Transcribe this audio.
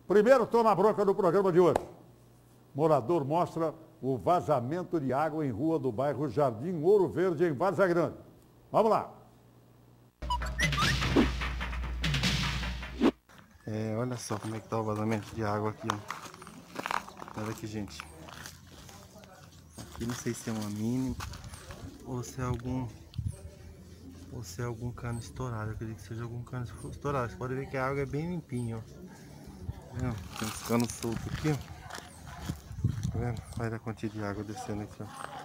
Primeiro toma a bronca do programa de hoje. Morador mostra o vazamento de água em rua do bairro Jardim Ouro Verde, em Várzea Grande. Vamos lá. Olha só como é que tá o vazamento de água aqui, ó. Olha aqui, gente. Aqui não sei se é uma mínima ou se é algum cano estourado. Eu acredito que seja algum cano estourado. Você pode ver que a água é bem limpinha, ó. Tá vendo? Tem uns canos soltos aqui, ó. Tá vendo? Olha a quantidade de água descendo aqui, ó.